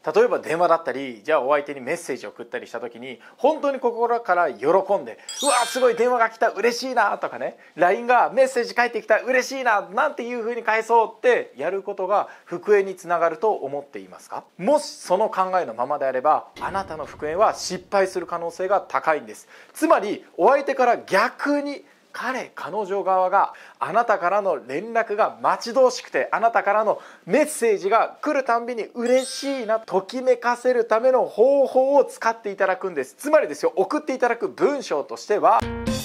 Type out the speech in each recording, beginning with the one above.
例えば電話だったり、じゃあお相手にメッセージを送ったりした時に本当に心から喜んで、うわすごい電話が来た嬉しいなとかね、 LINE がメッセージ返ってきた嬉しいななんていう風に返そうってやることが復縁につながると思っていますか？もしその考えのままであれば、あなたの復縁は失敗する可能性が高いんです。つまりお相手から逆に彼女側があなたからの連絡が待ち遠しくて、あなたからのメッセージが来るたんびに嬉しいな、ときめかせるための方法を使っていただくんです。つまりですよ、送っていただく文章としては、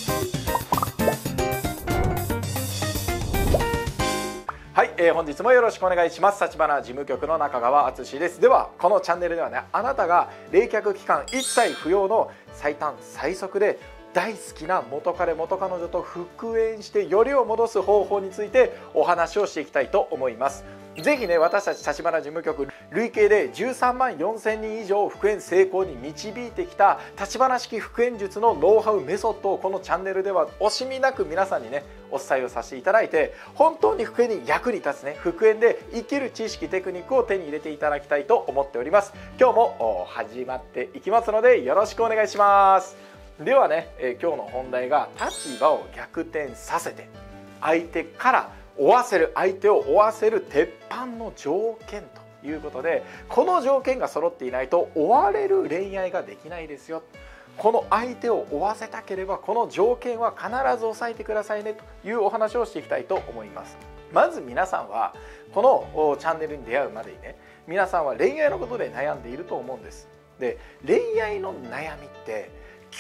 はい、本日もよろしくお願いします。立花事務局の中川敦です。ではこのチャンネルではね、あなたが冷却期間一切不要の最短最速で大好きな元彼元彼女と復縁してよりを戻す方法についてお話をしていきたいと思います。ぜひね、私たち立花事務局累計で13万4000人以上復縁成功に導いてきた立花式復縁術のノウハウメソッドをこのチャンネルでは惜しみなく皆さんにねお伝えをさせていただいて、本当に復縁に役に立つね、復縁で生きる知識テクニックを手に入れていただきたいと思っております。今日も始まっていきますのでよろしくお願いします。ではね、今日の本題が立場を逆転させて相手から追わせる、相手を追わせる鉄板の条件ということで、この条件が揃っていないと追われる恋愛ができないですよ。この相手を追わせたければこの条件は必ず押さえてくださいねというお話をしていきたいと思います。まず皆さんはこのチャンネルに出会うまでにね、皆さんは恋愛のことで悩んでいると思うんです。で、恋愛の悩みって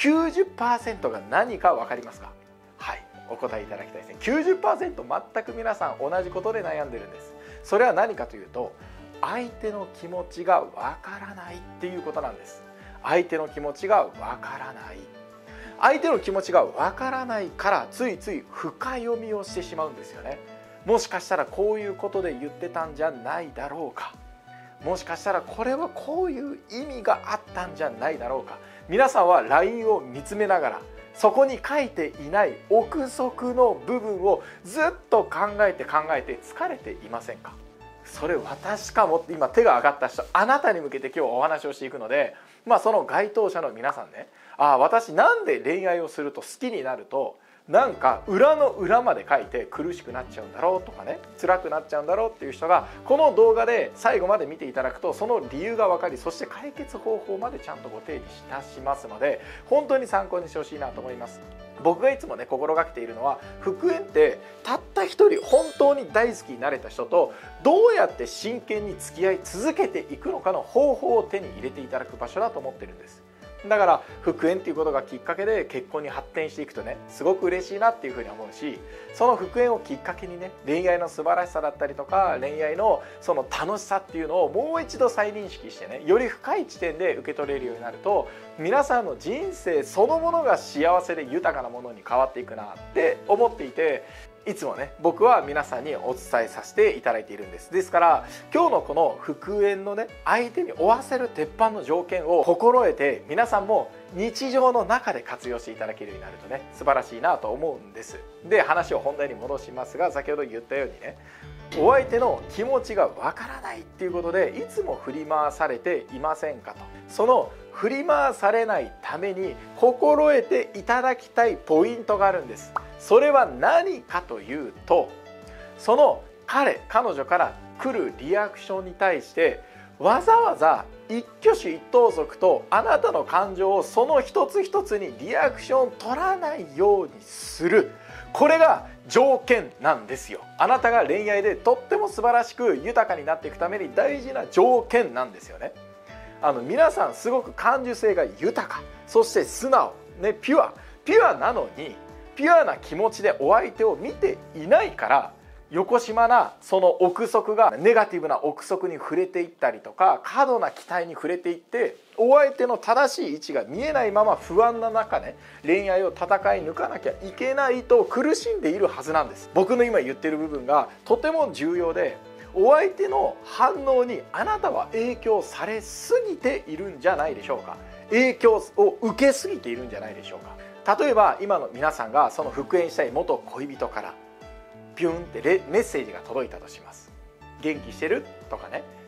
90% が何か分かりますか？はい、お答えいただきたいですね。 90% 全く皆さん同じことで悩んでるんです。それは何かというと、相手の気持ちが分からないっていうことなんです。相手の気持ちが分からない、相手の気持ちが分からないからついつい深読みをしてしまうんですよね。もしかしたらこういうことで言ってたんじゃないだろうか、もしかしたらこれはこういう意味があったんじゃないだろうか。皆さんは LINE を見つめながら、そこに書いていない憶測の部分をずっと考えて疲れていませんか？それ私かもって今手が挙がった人、あなたに向けて今日お話をしていくので、その該当者の皆さんね、私なんで恋愛をすると好きになるとなんか裏の裏まで書いて苦しくなっちゃうんだろうとかね、辛くなっちゃうんだろうっていう人がこの動画で最後まで見ていただくとその理由が分かり、そして解決方法までちゃんとご提示いたしますので、本当に参考にしてほしいなと思います。僕がいつもね心がけているのは、復縁ってたった一人本当に大好きになれた人とどうやって真剣に付き合い続けていくのかの方法を手に入れていただく場所だと思ってるんです。だから復縁っていうことがきっかけで結婚に発展していくとね、すごく嬉しいなっていうふうに思うし、その復縁をきっかけにね、恋愛の素晴らしさだったりとか恋愛のその楽しさっていうのをもう一度再認識してね、より深い地点で受け取れるようになると、皆さんの人生そのものが幸せで豊かなものに変わっていくなって思っていて、いつもね僕は皆さんにお伝えさせていただいているんです。ですから今日のこの復縁のね、相手に追わせる鉄板の条件を心得て、皆さんも日常の中で活用していただけるようになるとね、素晴らしいなと思うんです。で、話を本題に戻しますが、先ほど言ったようにね、お相手の気持ちがわからないっていうことでいつも振り回されていませんかと。その振り回されないために心得ていただきたいポイントがあるんです。それは何かというと、その彼女から来るリアクションに対してわざわざ一挙手一投足とあなたの感情をその一つ一つにリアクション取らないようにする、これが条件なんですよ。あなたが恋愛でとっても素晴らしく豊かになっていくために大事な条件なんですよね。皆さんすごく感受性が豊か、そして素直、ね、ピュアなのにピュアな気持ちでお相手を見ていないから、よこしまなその憶測がネガティブな憶測に触れていったりとか、過度な期待に触れていってお相手の正しい位置が見えないまま不安な中ね、恋愛を戦い抜かなきゃいけないと苦しんでいるはずなんです。僕の今言ってる部分がとても重要で、お相手の反応にあなたは影響されすぎているんじゃないでしょうか。影響を受けすぎているんじゃないでしょうか。例えば今の皆さんがその復縁したい元恋人からピュンってメッセージが届いたとします。元気してるとかね、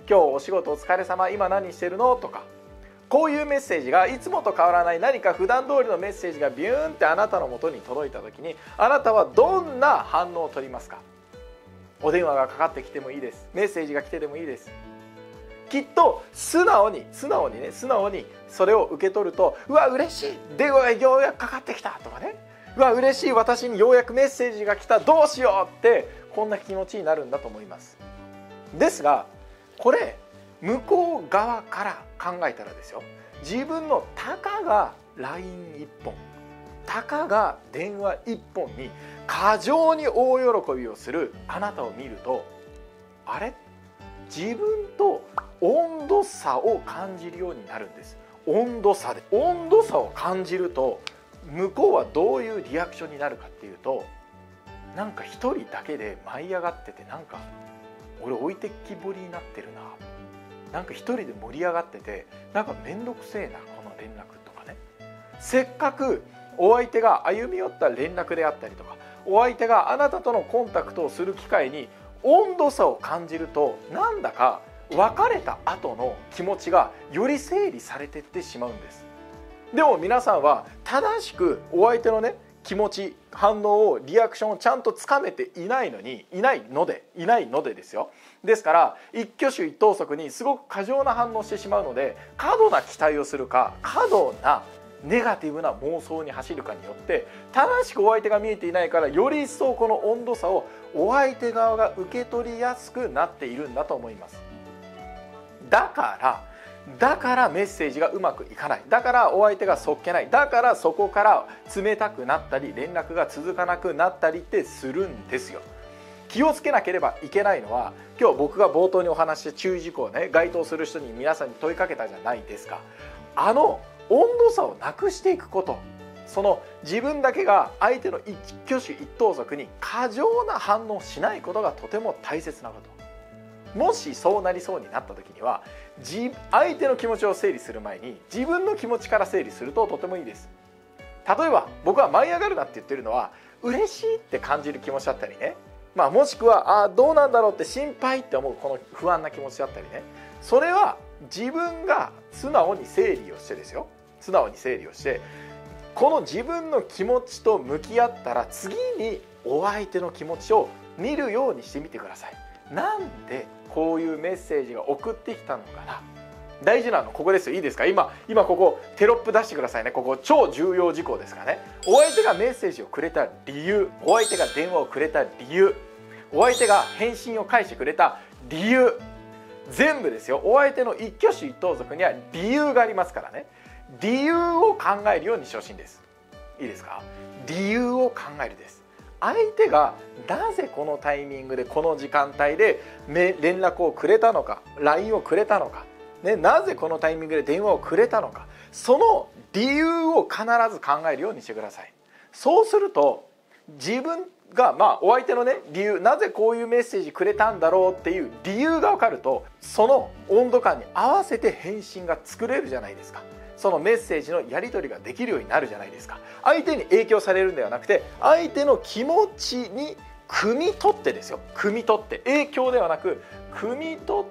今日お仕事お疲れ様、今何してるのとか、こういうメッセージがいつもと変わらない何か普段通りのメッセージがビューンってあなたの元に届いた時に、あなたはどんな反応を取りますか？お電話がかかってきてもいいです。メッセージが来てでもいいです。きっと素直にそれを受け取ると、うわ嬉しい、電話がようやくかかってきたとかね、うわ嬉しい、私にようやくメッセージが来た、どうしようって、こんな気持ちになるんだと思います。ですがこれ向こう側から考えたらですよ、自分のたかが LINE1 本、たかが電話1本に過剰に大喜びをするあなたを見ると、あれ、自分と温度差を感じるようになるんです。温度差を感じると、向こうはどういうリアクションになるかっていうと、なんか一人だけで舞い上がってて、なんか俺置いてきぼりになってるな、なんか一人で盛り上がってて、なんか面倒くせえなこの連絡とかね。せっかくお相手が歩み寄った連絡であったりとか、お相手があなたとのコンタクトをする機会に温度差を感じると、なんだか別れた後の気持ちがより整理されていってしまうんです。でも皆さんは正しくお相手のね、気持ち、反応を、リアクションをちゃんとつかめていないのでですよ。ですから一挙手一投足にすごく過剰な反応してしまうので、過度な期待をするか、過度なネガティブな妄想に走るかによって、正しくお相手が見えていないから、より一層この温度差をお相手側が受け取りやすくなっているんだと思います。だからメッセージがうまくいかない、だからお相手がそっけない、だからそこから冷たくなったり、連絡が続かなくなったりってするんですよ。気をつけなければいけないのは、今日僕が冒頭にお話しした注意事項をね、該当する人に皆さんに問いかけたじゃないですか。あの温度差をなくしていくこと、その自分だけが相手の一挙手一投足に過剰な反応をしないことがとても大切なこと。もしそうなりそうになった時には、相手の気持ちを整理する前に自分の気持ちから整理するととてもいいです。例えば僕は舞い上がるなって言ってるのは、嬉しいって感じる気持ちだったりね、もしくはどうなんだろうって心配って思うこの不安な気持ちだったりね、それは自分が素直に整理をしてこの自分の気持ちと向き合ったら、次にお相手の気持ちを見るようにしてみてください。なんでこういうメッセージが送ってきたのかな。大事なのここですよ。いいですか、今ここテロップ出してくださいね。ここ超重要事項ですからね。お相手がメッセージをくれた理由、お相手が電話をくれた理由、お相手が返信を返してくれた理由、全部ですよ。お相手の一挙手一投足には理由がありますからね。理由を考えるようにしてほしいんです。いいですか、理由を考えるです。相手がなぜこのタイミングでこの時間帯で連絡をくれたのか、 LINE をくれたのか、なぜこのタイミングで電話をくれたのか、その理由を必ず考えるようにしてください。そうすると自分がお相手のね、理由、なぜこういうメッセージくれたんだろうっていう理由が分かると、その温度感に合わせて返信が作れるじゃないですか。そのメッセージのやり取りができるようになるじゃないですか。相手に影響されるんではなくて、相手の気持ちに汲み取ってですよ、汲み取って、影響ではなく汲み取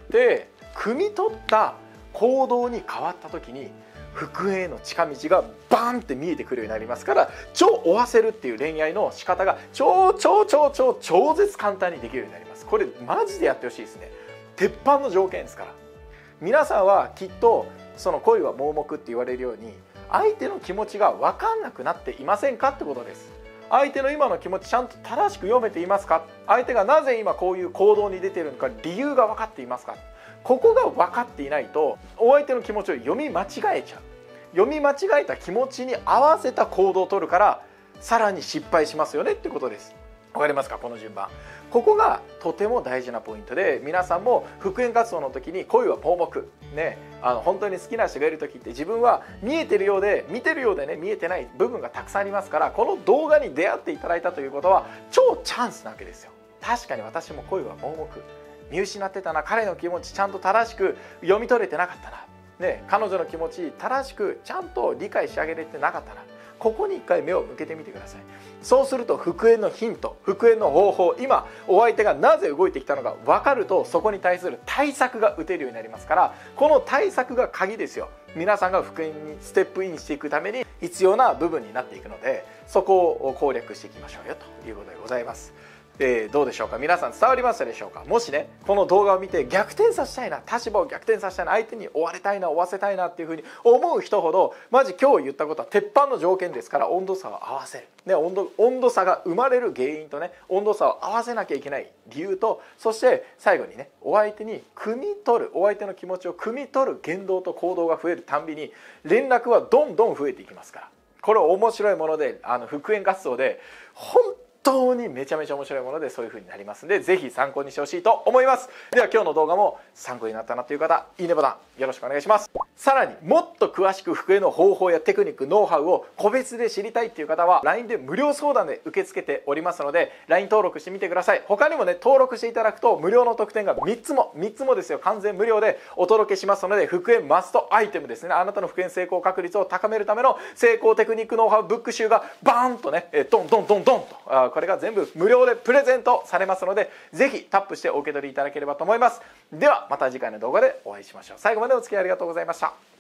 った行動に変わった時に、復縁への近道がバンって見えてくるようになりますから、超追わせるっていう恋愛の仕方が超絶簡単にできるようになります。これマジでやってほしいですね。鉄板の条件ですから。皆さんはきっとその恋は盲目って言われるように、相手の気持ちが分かんなくなっていませんかってことです。相手の今の気持ちちゃんと正しく読めていますか。相手がなぜ今こういう行動に出ているのか、理由が分かっていますか。ここが分かっていないと、お相手の気持ちを読み間違えちゃう。読み間違えた気持ちに合わせた行動を取るから、さらに失敗しますよねってことです。わかりますか、この順番。ここがとても大事なポイントで、皆さんも復縁活動の時に恋は盲目ね、本当に好きな人がいる時って自分は見えてるようで見てるようでね、見えてない部分がたくさんありますから、この動画に出会っていただいたということは超チャンスなわけですよ。確かに私も恋は盲目、見失ってたな、彼の気持ちちゃんと正しく読み取れてなかったな、彼女の気持ち正しくちゃんと理解し上げれてなかったな、 ここに一回目を向けてみてください。そうすると復縁のヒント、復縁の方法、今お相手がなぜ動いてきたのか分かると、そこに対する対策が打てるようになりますから、この対策が鍵ですよ。皆さんが復縁にステップインしていくために必要な部分になっていくので、そこを攻略していきましょうよということでございます。どうでしょうか、皆さん伝わりましたでしょうか。もしねこの動画を見て逆転させたいな、立場を逆転させたいな、相手に追われたいな、追わせたいなっていうふうに思う人ほど、マジ今日言ったことは鉄板の条件ですから、温度差を合わせる、ね、温度差が生まれる原因とね、温度差を合わせなきゃいけない理由と、そして最後にね、お相手に汲み取る、お相手の気持ちを汲み取る言動と行動が増えるたんびに連絡はどんどん増えていきますから、これ面白いもので、復縁活動で本当にめちゃめちゃ面白いもので、そういう風になりますんで、ぜひ参考にしてほしいと思います。では今日の動画も参考になったなという方、いいねボタンよろしくお願いします。さらにもっと詳しく復縁の方法やテクニック、ノウハウを個別で知りたいっていう方は LINE で無料相談で受け付けておりますので、 LINE 登録してみてください。他にもね、登録していただくと無料の特典が3つもですよ、完全無料でお届けしますので、復縁マストアイテムですね、あなたの復縁成功確率を高めるための成功テクニック、ノウハウブック集がバーンとね、ドンドンドンドンとこれが全部無料でプレゼントされますので、ぜひタップしてお受け取りいただければと思います。ではまた次回の動画でお会いしましょう。最後までお付き合いありがとうございました。